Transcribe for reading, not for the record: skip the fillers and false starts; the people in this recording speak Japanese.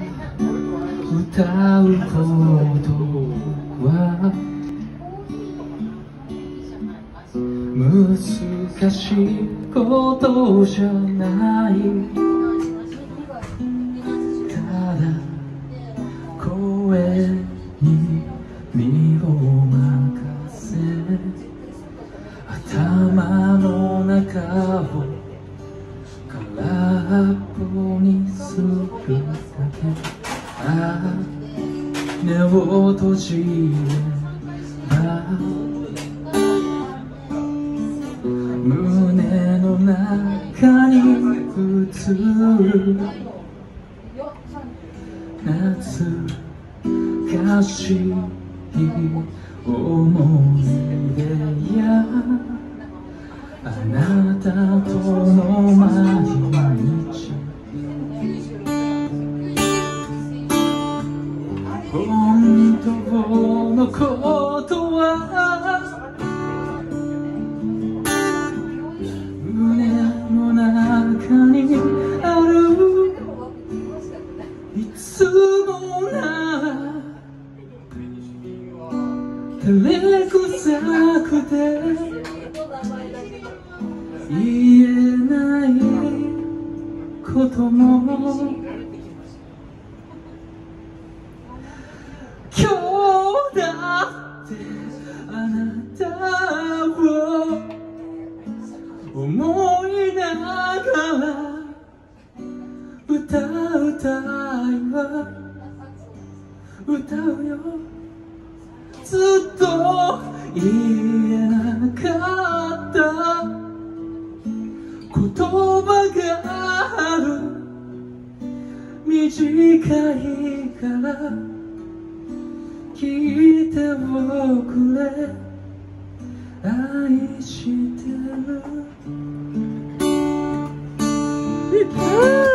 歌うことは難しいことじゃない。ただ声に身を任せ頭の中を空っぽにするだけ。ああ目を閉じれば胸の中に映る懐かしい思い出やあなたとの毎日。本当のことは胸の中にある。いつもなら照れくさくて言えないことも今日だってあなたを思いながら歌うたいは歌うよ。ずっと言えなかった言葉がある。短いから聞いておくれ。愛してる。